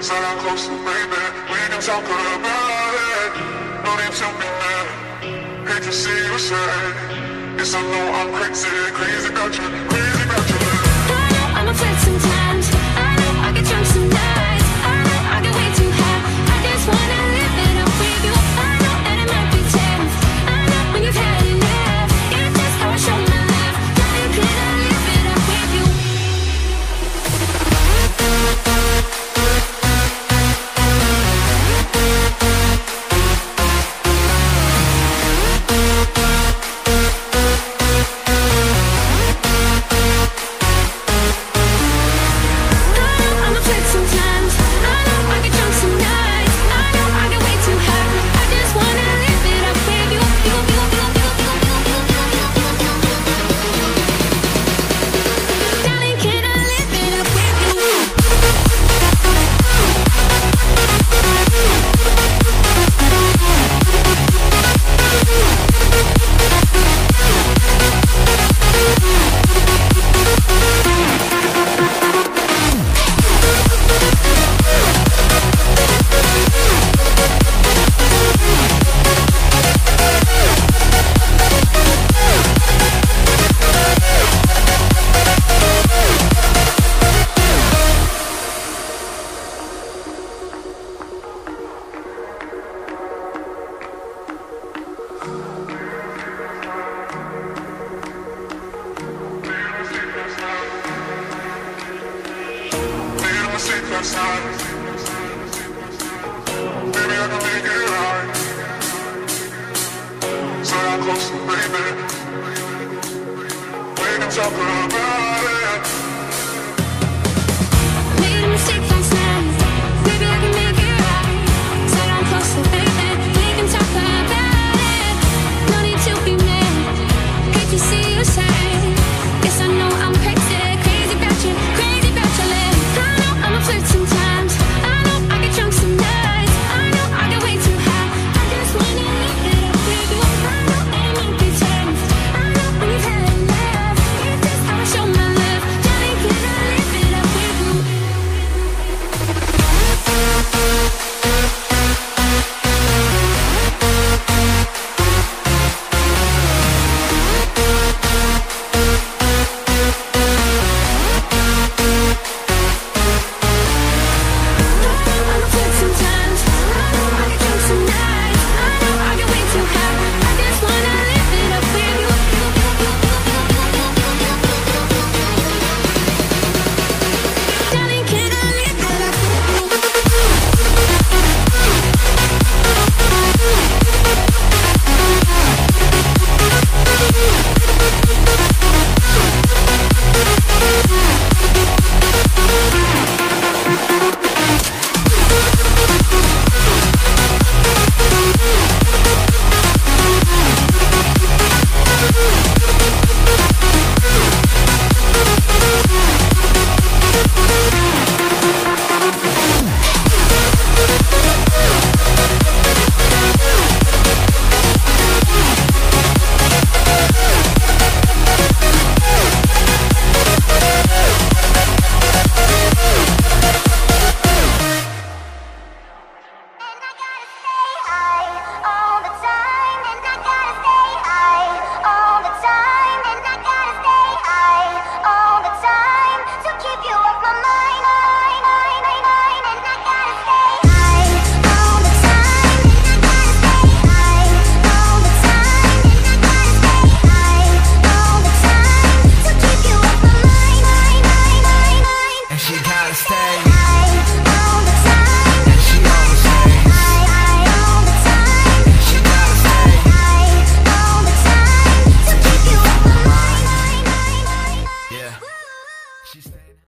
So I'm close to baby, we can talk about it. No need to be mad, hate to see you sad. Yes, I know I'm crazy, crazy about you, crazy about you. I know I'm afraid sometimes. I know I get drunk some nights. I know I get way too high. I just wanna live it up with you. I know that it might be tough. I know when you've had enough. It's just how I show my love. Darling, could I live it up with you? Baby, I can make it right. So I'm close to baby, we can talk about it.